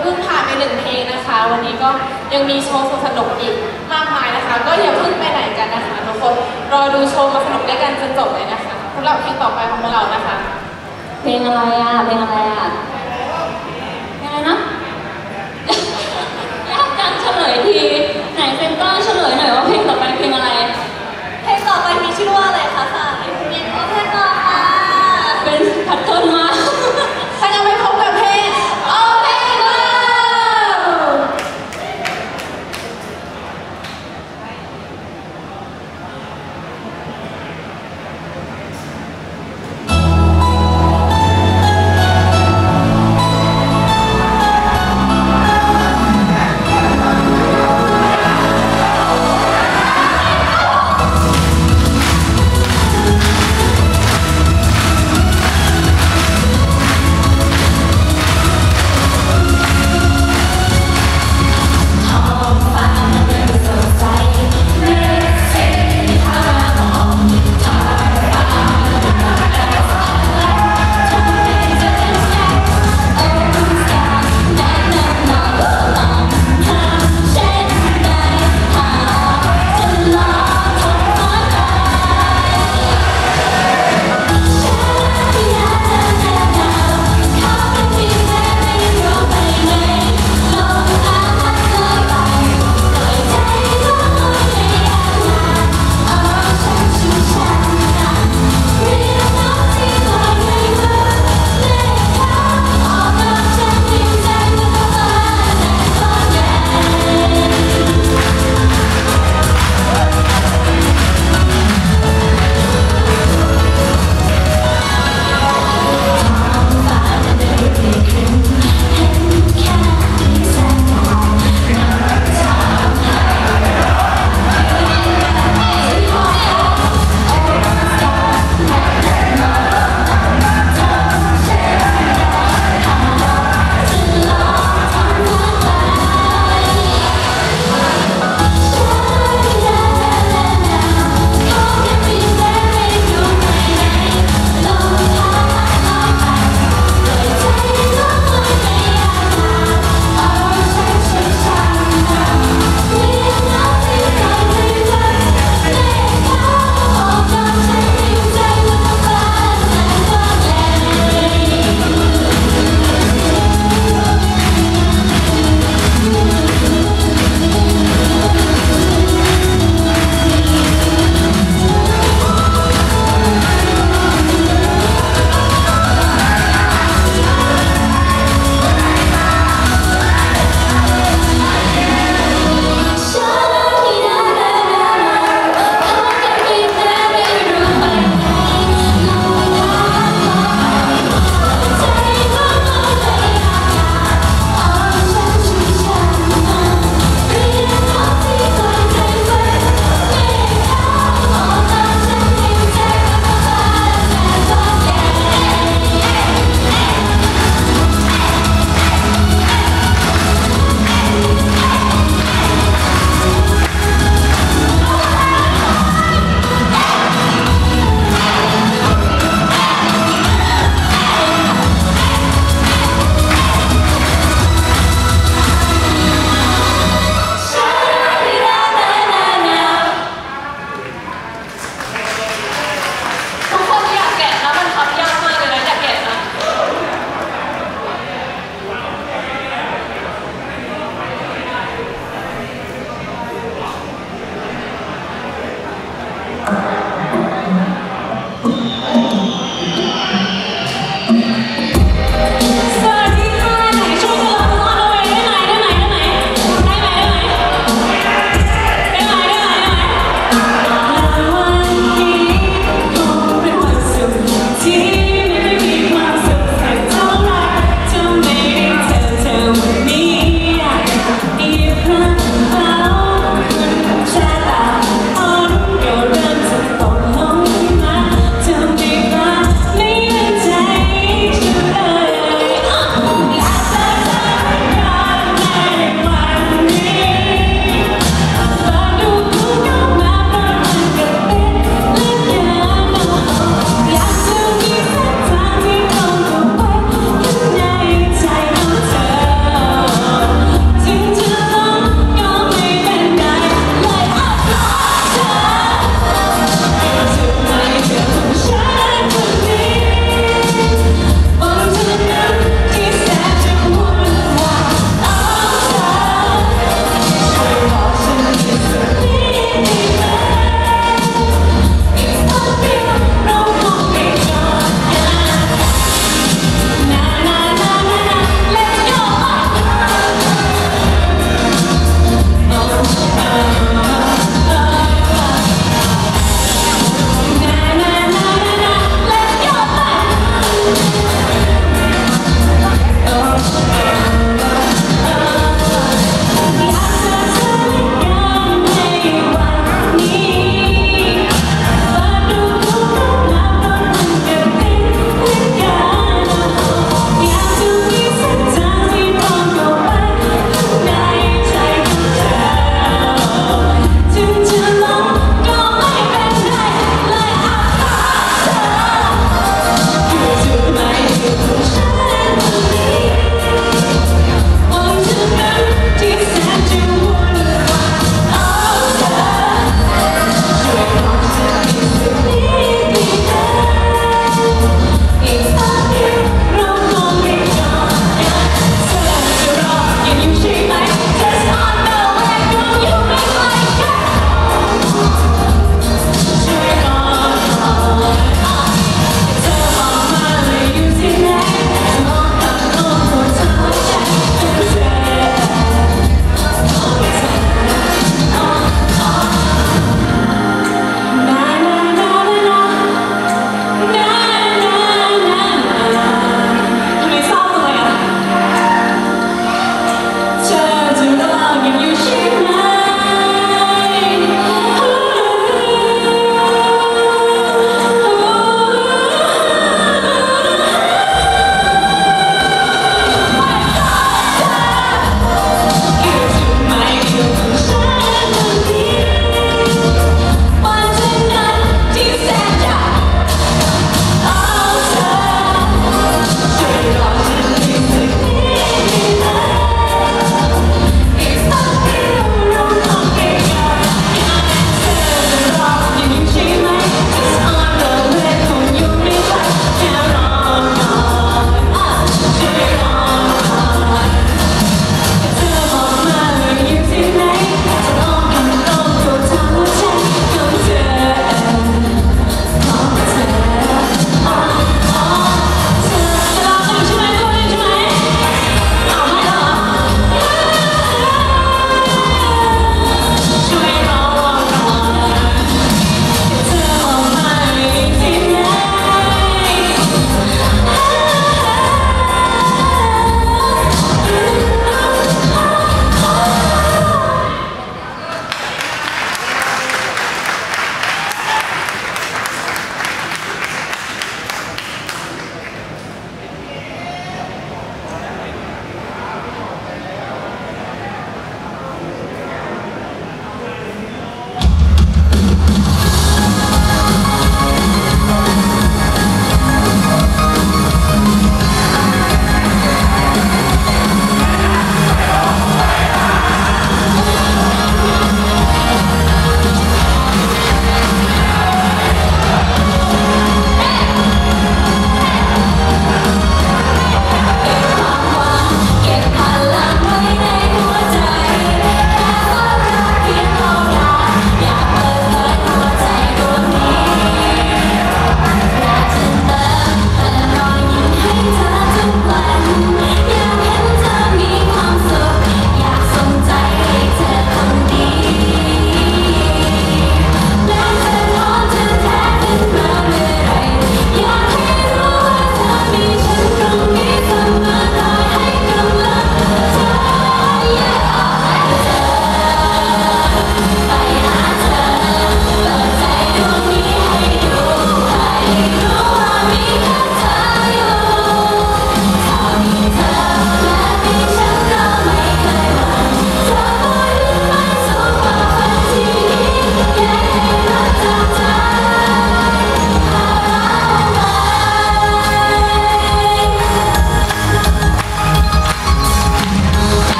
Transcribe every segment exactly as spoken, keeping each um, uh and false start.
เพิ่งผ่านไปหนึ่งเพลงนะคะวันนี้ก็ยังมีโชว์สนุกอีกมากมายนะคะก็อย่าเพิ่งไปไหนกันนะคะทุกคนรอดูโชว์มาสนุกด้วยกันจนจบเลยนะคะสำหรับเพลงต่อไปของพวกเรานะคะเพลงอะไรอ่ะเพลงอะไรอ่ะเพลงอะไรนะยากจังเฉลยทีไหนเซนต้าเฉลยหน่อยว่าเพลงต่อไปเพลงอะไรเพลงต่อไปมีชื่อว่าอะไรคะสายเพลงโอเพนต่อค่ะเป็นแพทเทิร์นมากถ้ายังไม่พบกับเพลงโอเพนเวิลด์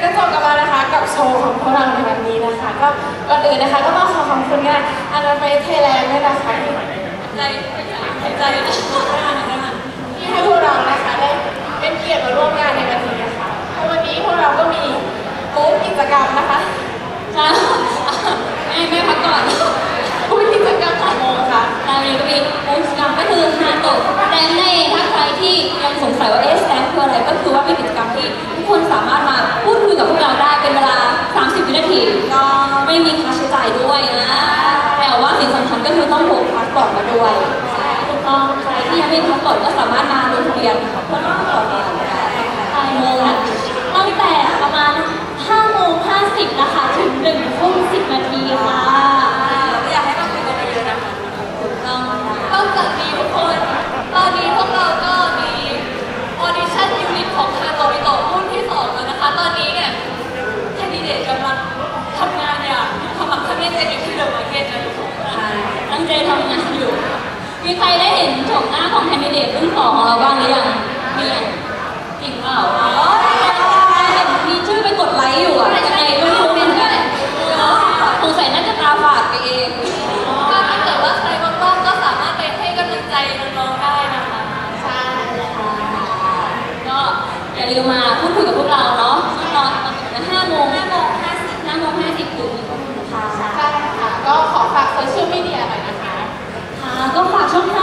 ก็จบกันแล้วนะคะกับโชว์ของพวกเราในวันนี้นะคะก็ก่อนอื่นนะคะก็ต้องขอขอบคุณงานอันดับเบสไทยแลนด์ด้วยนะคะที่ใจใจนะที่ให้พวกเรานะคะได้เป็นเกียรติมาร่วมงานในวันนี้นะคะวันนี้พวกเราก็มีบูธกิจกรรมนะคะใช่ไม่ไม่พักก่อนบูธกิจกรรมของโมงค่ะตามนี้ก็มีกิจกรรมก็คือฮาโตะแดนในถ้าใครที่ยังสงสัยว่าเอ๊ะแซมคืออะไรก็คือว่าเป็นกิจกรรมที่ทุกคนสามารถมาพูดคุยกับพวกเราได้เป็นเวลาสามสิบวินาทีก็ไม่มีค่าใช้จ่ายด้วยนะแต่ว่าสิ่งสำคัญก็คือต้องพกพาสปอร์ตมาด้วยถูกต้องใครที่ยังไม่มีพาสปอร์ตก็สามารถมาลงทะเบียนเพื่อรับพาสปอร์ตได้ใช่โมงนะตั้งแต่ประมาณห้าโมงห้าสิบนะคะถึงหนึ่งทุ่มสิบนาทีค่ะอยากให้มาคุยกันเยอะๆนะคะถูกต้องนอกจากนี้ทุกคนตอนนี้พวกเราก็มีออดิชั่นยูนิตของฮาโตริโตะรุ่นที่สองแล้วนะคะตอนนี้เนี่ยแคนดิเดตกำลังทำงานอย่างขมักเขม้นกันอยู่ที่เดอะมาร์เก็ตนะทุกคนตั้งใจทำงานอยู่ มีใครได้เห็นโฉมหน้าของแคนดิเดตรุ่นสองของเราบ้างหรือยังมียังจริงเปล่าเห็นมีชื่อไปกดไลค์อยู่อ่ะยังไงไม่รู้เหมือนกันสงสัยน่าจะตาฝาดไปเองก็ถ้าเกิดว่าใครว่างๆก็สามารถไปให้กำลังใจน้องๆได้นะคะใช่ค่ะก็อย่าลืมมาพูดคุยกับพวกเราเนาะตอนตอนห้าโมงห้าโมงห้าสิบห้าโมงห้าสิบถึงนะคะใช่ค่ะก็ขอฝากโซเชียลมีเดียหน่อยนะคะค่ะก็ฝากช่องท